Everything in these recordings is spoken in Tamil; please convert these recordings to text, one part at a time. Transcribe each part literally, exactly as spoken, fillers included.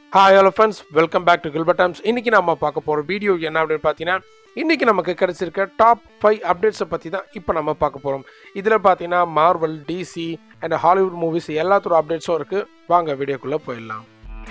Hi hello friends, welcome back to Gilbert Times. இன்னைக்கு நாம பார்க்க போற வீடியோ என்ன அப்படினு பாத்தீங்கன்னா இன்னைக்கு நமக்கு கிடைச்சிருக்க டாப் five அப்டேட்ஸ் பத்தி தான் இப்போ நம்ம பார்க்க போறோம். இதுல பாத்தீங்கன்னா Marvel, D C and Hollywood movies எல்லாத்தோட அப்டேட்ஸும் இருக்கு. வாங்க வீடியோக்குள்ள போயிடலாம்.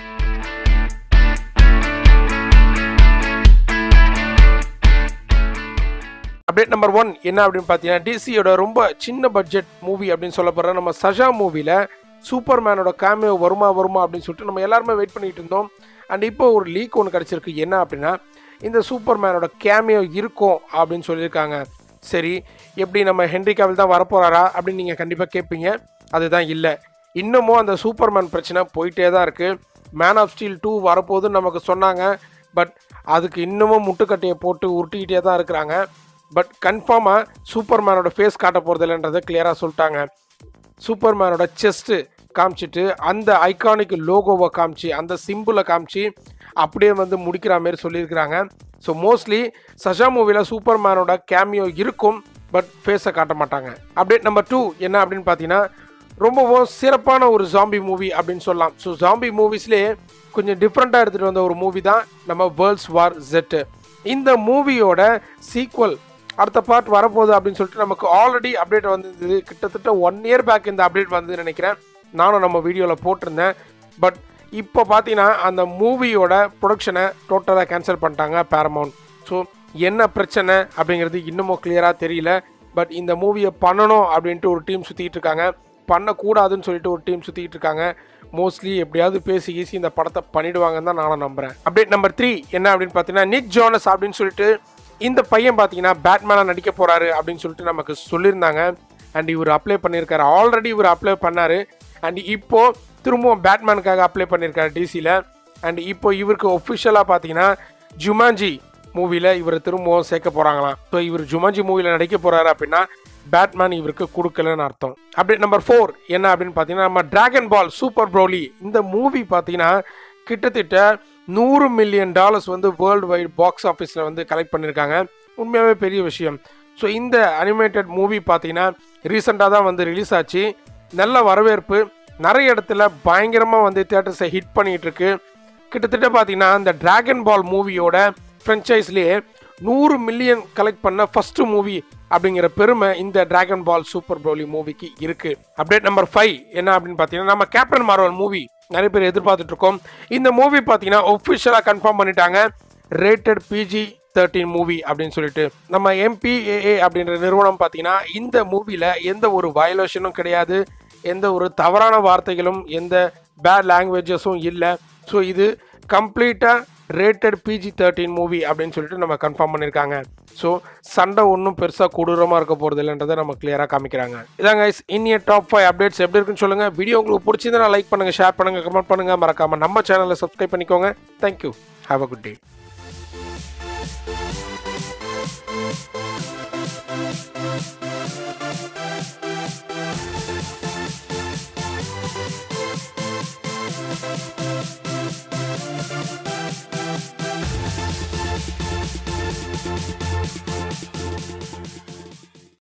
அப்டேட் நம்பர் one என்ன அப்படினு பாத்தீங்கன்னா D C யோட ரொம்ப சின்ன பட்ஜெட் மூவி அப்படினு சொல்லப்படுற நம்ம சஜா மூவில சூப்பர்மேனோட கேமியோ வருமா வருமா அப்படின்னு சொல்லிட்டு நம்ம எல்லாருமே வெயிட் பண்ணிட்டு இருந்தோம். அண்ட் இப்போ ஒரு லீக் ஒன்று கிடச்சிருக்கு. என்ன அப்படின்னா இந்த சூப்பர்மேனோட கேமியோ இருக்கும் அப்படின்னு சொல்லியிருக்காங்க. சரி, எப்படி நம்ம ஹென்ரி கேவில் தான் வரப்போகிறாரா அப்படின்னு நீங்கள் கண்டிப்பாக கேட்பீங்க. அதுதான் இல்லை, இன்னமும் அந்த சூப்பர்மேன் பிரச்சனை போயிட்டே தான் இருக்குது. மேன் ஆஃப் ஸ்டீல் டூ வரப்போகுதுன்னு நமக்கு சொன்னாங்க. பட் அதுக்கு இன்னமும் முட்டுக்கட்டையை போட்டு உருட்டிக்கிட்டே தான் இருக்கிறாங்க. பட் கன்ஃபார்மாக சூப்பர்மேனோட ஃபேஸ் காட்ட போகிறது இல்லைன்றதை கிளியராக சொல்லிட்டாங்க. சூப்பர்மேனோட செஸ்ட்டு காமிச்சிட்டு அந்த ஐகானிக் லோகோவை காமிச்சு அந்த சிம்பிளை காமிச்சு அப்படியே வந்து முடிக்கிற மாதிரி சொல்லியிருக்கிறாங்க. ஸோ மோஸ்ட்லி சஜா மூவியில் சூப்பர்மேனோட கேமியோ இருக்கும், பட் ஃபேஸை காட்ட மாட்டாங்க. அப்டேட் நம்பர் டூ என்ன அப்படின்னு பார்த்தீங்கன்னா ரொம்பவும் சிறப்பான ஒரு ஜாம்பி மூவி அப்படின்னு சொல்லலாம். ஸோ ஜாம்பி மூவிஸ்லேயே கொஞ்சம் டிஃப்ரெண்ட்டாக எடுத்துகிட்டு வந்த ஒரு மூவி தான் நம்ம வேர்ல்ட்ஸ் வார் ஜெட். இந்த மூவியோட சீக்வல் அடுத்த பார்ட் வரப்போகுது அப்படின்னு சொல்லிட்டு நமக்கு ஆல்ரெடி அப்டேட் வந்தது. கிட்டத்தட்ட ஒன் இயர் பேக் இந்த அப்டேட் வந்ததுன்னு நினைக்கிறேன். நானும் நம்ம வீடியோவில் போட்டிருந்தேன். பட் இப்போ பார்த்தீங்கன்னா அந்த மூவியோட ப்ரொடக்ஷனை டோட்டலாக கேன்சல் பண்ணிட்டாங்க பேரமௌண்ட். ஸோ என்ன பிரச்சனை அப்படிங்கிறது இன்னமும் கிளியராக தெரியல. பட் இந்த மூவியை பண்ணணும் அப்படின்ட்டு ஒரு டீம் சுற்றிக்கிட்டு இருக்காங்க, பண்ணக்கூடாதுன்னு சொல்லிட்டு ஒரு டீம் சுற்றிக்கிட்டு இருக்காங்க. மோஸ்ட்லி எப்படியாவது பேசி கீசி இந்த படத்தை பண்ணிடுவாங்கன்னு தான் நானும் நம்புகிறேன். அப்டேட் நம்பர் த்ரீ என்ன அப்படின்னு பார்த்தீங்கன்னா நிக் ஜோனஸ் அப்படின்னு சொல்லிட்டு இந்த பையன் பார்த்தீங்கன்னா பேட்மேனாக நடிக்க போகிறாரு அப்படின்னு சொல்லிட்டு நமக்கு சொல்லியிருந்தாங்க. அண்ட் இவர் அப்ளை பண்ணியிருக்காரு, ஆல்ரெடி இவர் அப்ளை பண்ணார். அண்ட் இப்போது திரும்பவும் பேட்மேனுக்காக அப்ளை பண்ணியிருக்காரு டிசியில். அண்ட் இப்போ இவருக்கு ஒஃபிஷியலாக பார்த்தீங்கன்னா ஜுமான்ஜி மூவியில் இவர் திரும்பவும் சேர்க்க போகிறாங்களாம். ஸோ இவர் ஜுமான்ஜி மூவியில் நடிக்க போகிறாரு அப்படின்னா பேட்மேன் இவருக்கு கொடுக்கலன்னு அர்த்தம். அப்டேட் நம்பர் ஃபோர் என்ன அப்படின்னு பார்த்தீங்கன்னா நம்ம டிராகன் பால் சூப்பர் ப்ரோலி இந்த மூவி பார்த்தீங்கன்னா கிட்டத்தட்ட நூறு மில்லியன் டாலர்ஸ் வந்து வேர்ல்டு வைட் பாக்ஸ் ஆஃபீஸில் வந்து கலெக்ட் பண்ணியிருக்காங்க. உண்மையாகவே பெரிய விஷயம். ஸோ இந்த அனிமேட்டட் மூவி பார்த்தீங்கன்னா ரீசெண்டாக தான் வந்து ரிலீஸ் ஆச்சு. நல்ல வரவேற்பு, நிறைய இடத்துல பயங்கரமாக வந்து தியேட்டர்ஸை ஹிட் பண்ணிகிட்டு இருக்கு. கிட்டத்தட்ட பார்த்தீங்கன்னா இந்த டிராகன் பால் மூவியோட ஃப்ரென்ச்சைஸ்லேயே நூறு மில்லியன் கலெக்ட் பண்ண ஃபஸ்ட்டு மூவி அப்படிங்கிற பெருமை இந்த டிராகன் பால் சூப்பர் ப்ரோலி மூவிக்கு இருக்குது. அப்டேட் நம்பர் ஃபைவ் என்ன அப்படின்னு பார்த்தீங்கன்னா நம்ம கேப்டன் மார்வல் மூவி நிறைய பேர் எதிர்பார்த்துட்டு இருக்கோம். இந்த மூவி பார்த்தீங்கன்னா ஒஃபிஷியலாக கன்ஃபார்ம் பண்ணிட்டாங்க, ரேட்டட் பிஜி தேர்ட்டீன் மூவி அப்படின்னு சொல்லிட்டு. நம்ம எம்பிஏஏ அப்படின்ற நிறுவனம் பார்த்தீங்கன்னா இந்த மூவியில் எந்த ஒரு வயலேஷனும் கிடையாது, எந்த ஒரு தவறான வார்த்தைகளும் எந்த பேட் லாங்குவேஜஸும் இல்லை. ஸோ இது கம்ப்ளீட்டாக ரேட்டட் பிஜி தேர்ட்டீன் மூவி அப்படின்னு சொல்லிட்டு நம்ம கன்ஃபார்ம் பண்ணியிருக்காங்க. ஸோ சண்டை ஒன்றும் பெருசாக கொடூரமாக இருக்க போகிறது இல்லைன்றதை நம்ம கிளியராக காமிக்கிறாங்க. இதாங்க இன்னிய டாப் ஃபைவ் அப்டேட்ஸ் எப்படி இருக்குன்னு சொல்லுங்கள். வீடியோ உங்களுக்கு பிடிச்சிருந்தா லைக் பண்ணுங்கள், ஷேர் பண்ணுங்கள், கமெண்ட் பண்ணுங்கள். மறக்காமல் நம்ம சேனலை சப்ஸ்கிரைப் பண்ணிக்கோங்க. Thank you, have a good day. We'll be right back.